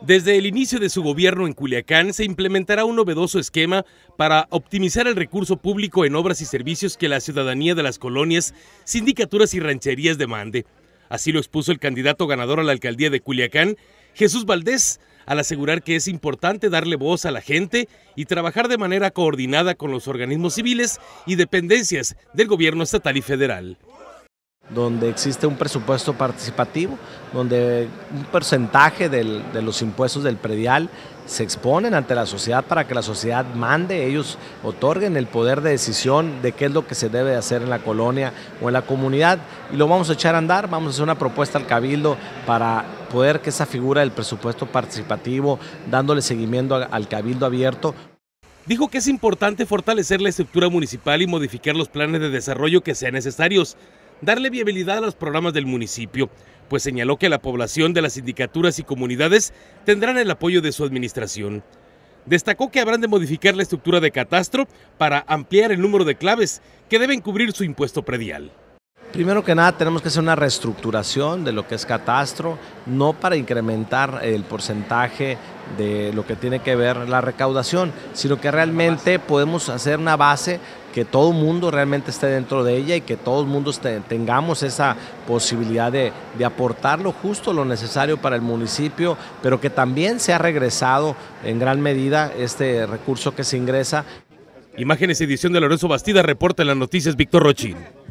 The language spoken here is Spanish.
Desde el inicio de su gobierno en Culiacán se implementará un novedoso esquema para optimizar el recurso público en obras y servicios que la ciudadanía de las colonias, sindicaturas y rancherías demande. Así lo expuso el candidato ganador a la alcaldía de Culiacán, Jesús Valdés, al asegurar que es importante darle voz a la gente y trabajar de manera coordinada con los organismos civiles y dependencias del gobierno estatal y federal. Donde existe un presupuesto participativo, donde un porcentaje de los impuestos del predial se exponen ante la sociedad para que la sociedad mande, ellos otorguen el poder de decisión de qué es lo que se debe hacer en la colonia o en la comunidad, y lo vamos a echar a andar. Vamos a hacer una propuesta al Cabildo para poder que esa figura del presupuesto participativo, dándole seguimiento al Cabildo abierto. Dijo que es importante fortalecer la estructura municipal y modificar los planes de desarrollo que sean necesarios, darle viabilidad a los programas del municipio, pues señaló que la población de las sindicaturas y comunidades tendrán el apoyo de su administración. Destacó que habrán de modificar la estructura de catastro para ampliar el número de claves que deben cubrir su impuesto predial. Primero que nada tenemos que hacer una reestructuración de lo que es catastro, no para incrementar el porcentaje de lo que tiene que ver la recaudación, sino que realmente podemos hacer una base que todo el mundo realmente esté dentro de ella y que todo el mundo tengamos esa posibilidad de aportar lo justo, lo necesario para el municipio, pero que también se ha regresado en gran medida este recurso que se ingresa. Imágenes, edición de Lorenzo Bastida, reporta en las noticias Víctor Rochín.